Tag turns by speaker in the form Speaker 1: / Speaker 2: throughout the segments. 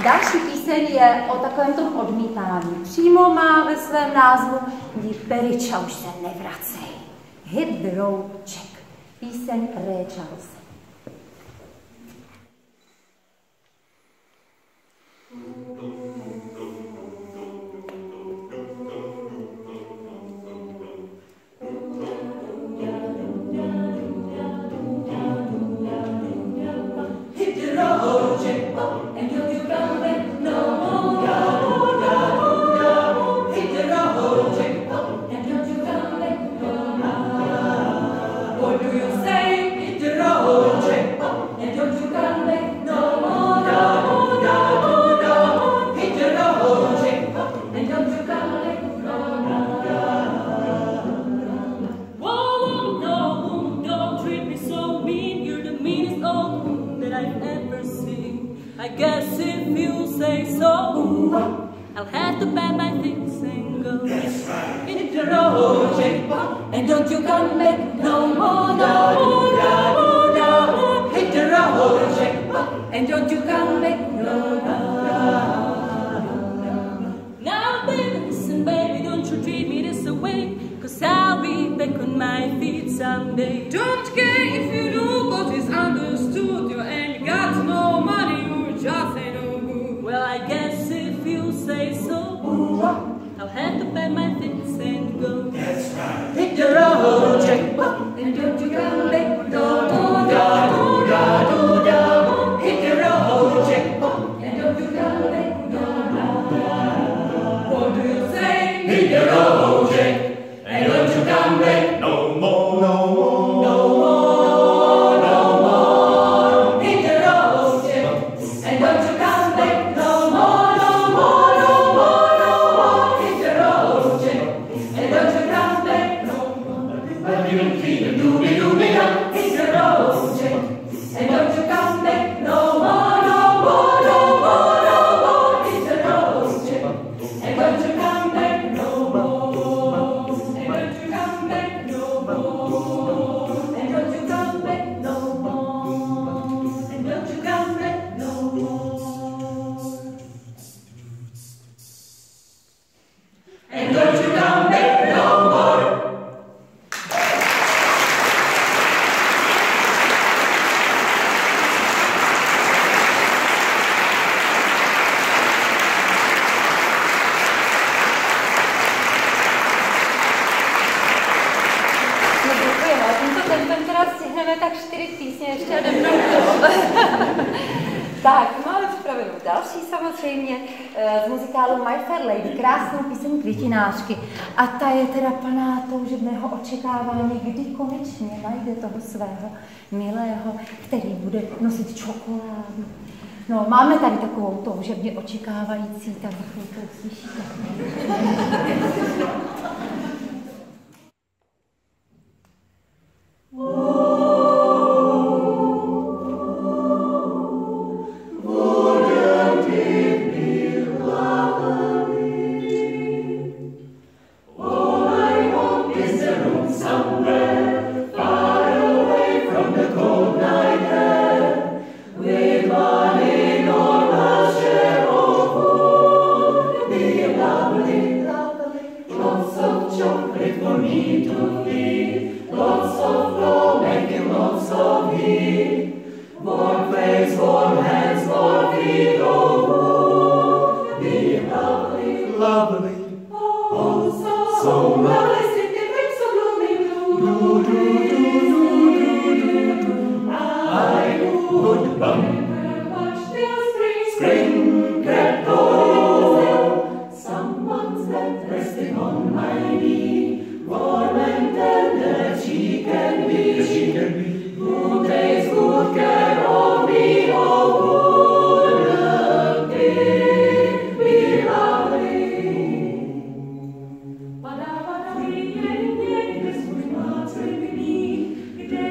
Speaker 1: Další píseň je o takovém tom odmítání. Přímo má ve svém názvu Jdi pryč a už se nevracej. Hit the road, Jack. Píseň Ray Charles.
Speaker 2: I'll have to pack my things and go. That's right. Hit the road, Jack, and don't you come back no more, no more, no more, no more. Hit the road, Jack, and don't you come back no more. Now, baby, listen, baby, don't you treat me this way, 'cause I'll be back on my feet someday.
Speaker 3: Don't care if you know what is understood. You ain't got no money, you just ain't no good.
Speaker 2: Well, I guess if you say so, I'll have to pack my things and go.
Speaker 4: That's right.
Speaker 2: Hit the road, Jack, and don't you come back no more, no more, no more, no more. Hit the road, Jack, and don't you come back no more.
Speaker 3: What do you say?
Speaker 4: Hit the road, Jack, and don't you come back no more, no more, no more, no more.
Speaker 2: Hit the road, Jack, and don't you come back no more, no more, no more, no more. Hit the road, Jack, and don't you come back no more.
Speaker 4: You don't feel it, doobie-doobie-da.
Speaker 2: Hit the road, Jack, and don't you come back no more, no more, no more, no more. Hit the road, Jack, and don't you come back no more. And don't you come back no more. And don't you come back no more. And don't you come back no more.
Speaker 4: And don't you come back no more.
Speaker 1: No děkujeme, ale tímto tempem teda stihneme tak 4 písně ještě a jdeme. Tak, máme připravenou další samozřejmě z muzikálu My Fair Lady, krásnou píseň Květinářky. A ta je teda plná toužebného očekávání, kdy konečně najde toho svého milého, který bude nosit čokoládu. No, máme tady takovou toužebně očekávající, tak za chvilku slyšíte.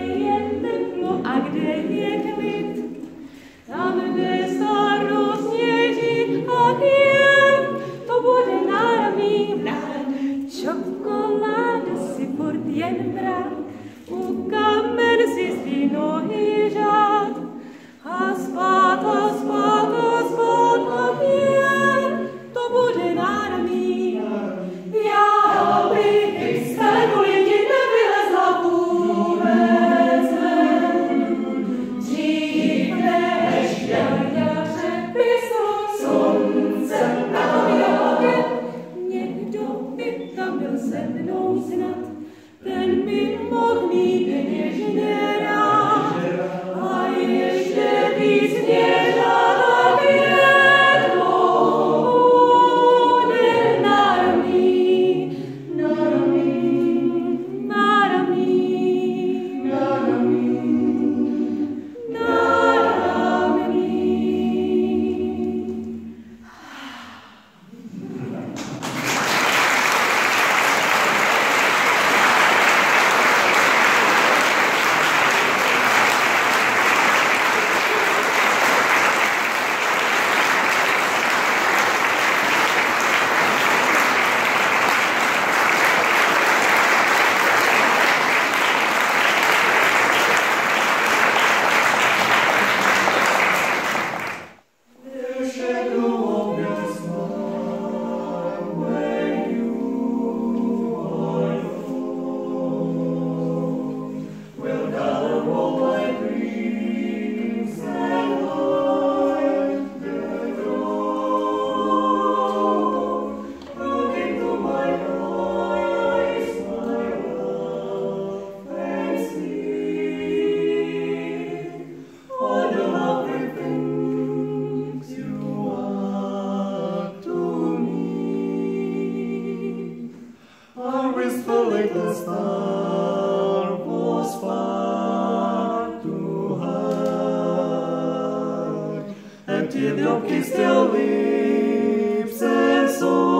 Speaker 2: A kde je klid, tam, kde starost je mnou snad, ten by mohl mít něžné rád a ještě víc mě žádá květlo bude náramný, náramný, náramný, náramný, náramný.
Speaker 5: Till your kiss still lips and so